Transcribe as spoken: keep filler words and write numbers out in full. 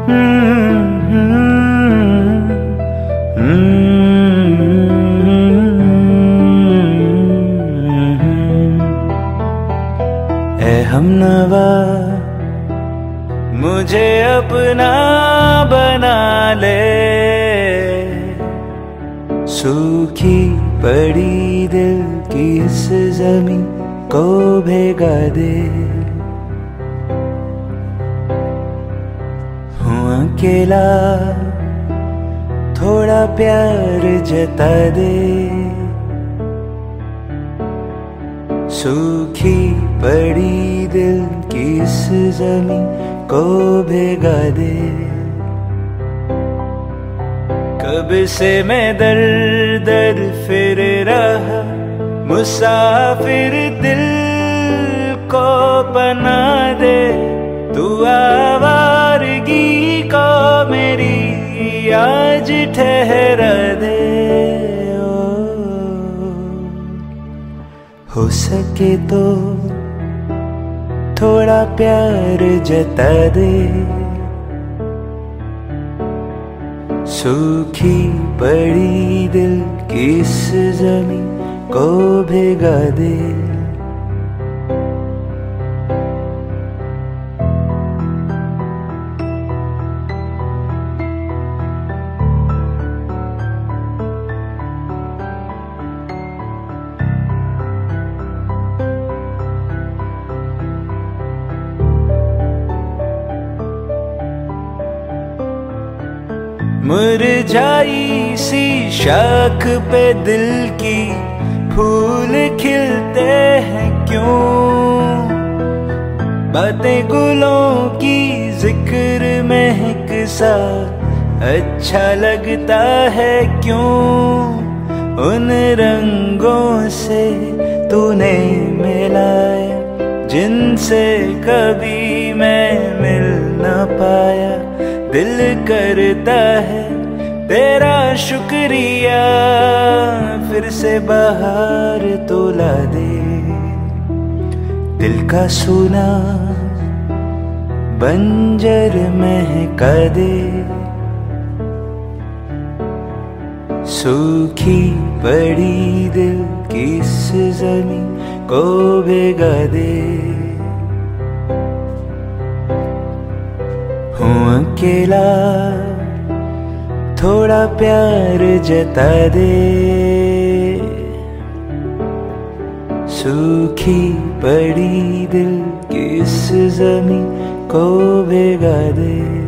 ऐ हमनवा मुझे अपना बना ले, सूखी पड़ी दिल की इस जमीन को भिगा दे। हूँ अकेला थोड़ा प्यार जता दे, सूखी पड़ी दिल की इस जमीन को भिगा दे। कब से मैं दर दर फिर रहा, मुसाफिर दिल को बना दे। तू आवारगी को मेरी आज ठहरा दे। हो सके तो थोड़ा प्यार जता दे, सूखी पड़ी दिल की इस जमीन को भिगा दे। मुरझाई सी शाख पे दिल की फूल खिलते हैं क्यों, बातें गुलों की जिक्र महक सा अच्छा लगता है क्यों। उन रंगों से तूने मिलाया जिनसे कभी मैं मिल न पाया। दिल करता है तेरा शुक्रिया, फिर से बाहर तो ला दे। दिल का सूना बंजर महका दे, सूखी पड़ी दिल की इस जमीन को भिगा दे। हूँ अकेला थोड़ा प्यार जता दे, सूखी पड़ी दिल की इस जमीन को भिगा दे।